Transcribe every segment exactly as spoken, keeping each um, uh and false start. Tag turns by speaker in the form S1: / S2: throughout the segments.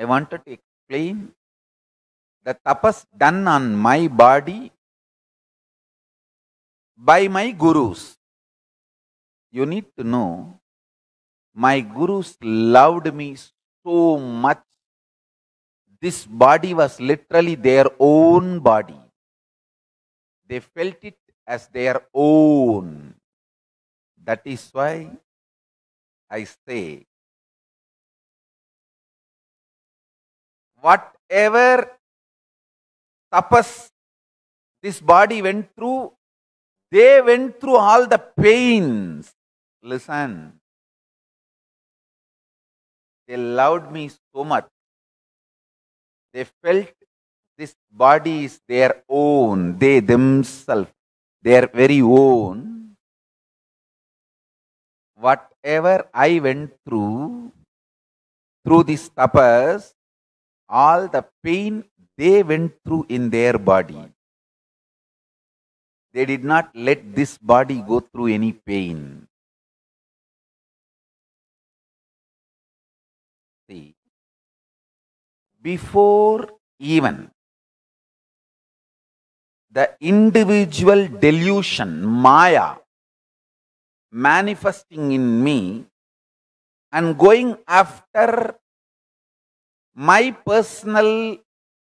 S1: I wanted to explain the tapas done on my body by my gurus. You need to know, my gurus loved me so much. This body was literally their own body. They felt it as their own. That is why I say, whatever tapas this body went through, they went through all the pains. Listen, they loved me so much. They felt this body is their own. They themselves, their very own. Whatever I went through, through this tapas, all the pain they went through in their body. They did not let this body go through any pain. See, before even the individual delusion, Maya, manifesting in me and going after my personal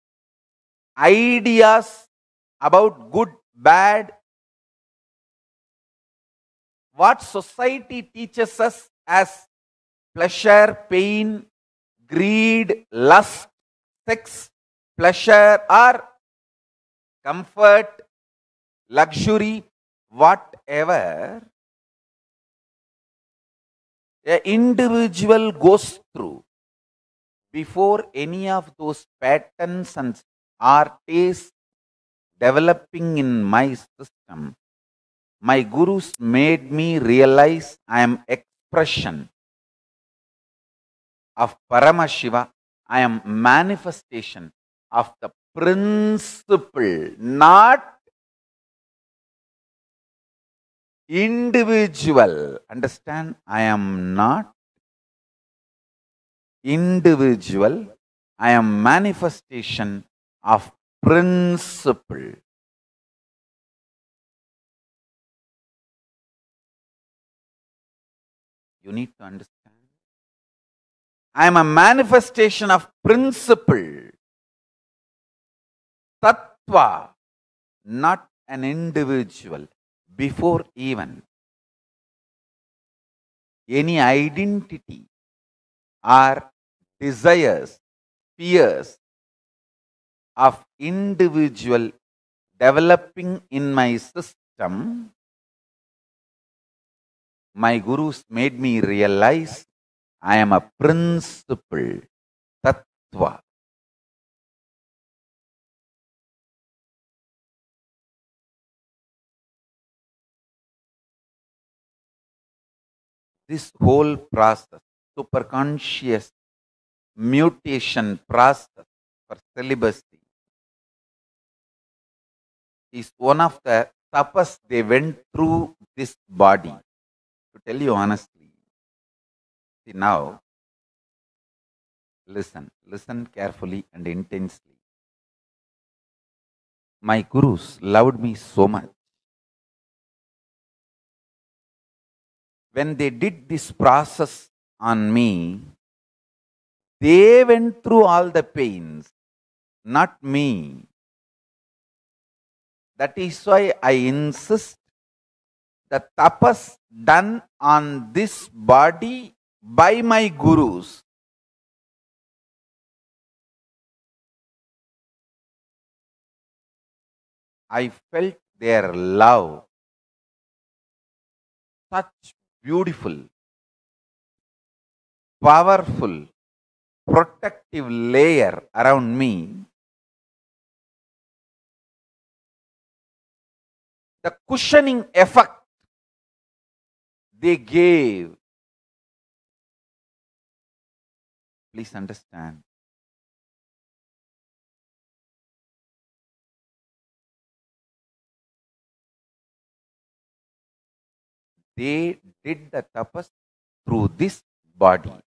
S1: ideas about good, bad, what society teaches us as pleasure, pain, greed, lust, sex, pleasure, or comfort, luxury, whatever an individual goes through, before any of those patterns and or tastes developing in my system, my gurus made me realize I am expression of Paramashiva. I am manifestation of the principle, not individual. Understand? I am not individual. I am manifestation of principle. You need to understand. I am a manifestation of principle. Tattva, not an individual. Before even any identity or desires, fears of individual developing in my system, my gurus made me realize I am a principle, tattva. This whole process, superconscious mutation process for celibacy, is one of the tapas they went through this body. To tell you honestly, see now, listen, listen carefully and intensely. My gurus loved me so much. When they did this process on me, they went through all the pains, not me. That is why I insist the tapas done on this body by my gurus. I felt their love, such beautiful, powerful, protective layer around me. The cushioning effect they gave. Please understand. They did the tapas through this body.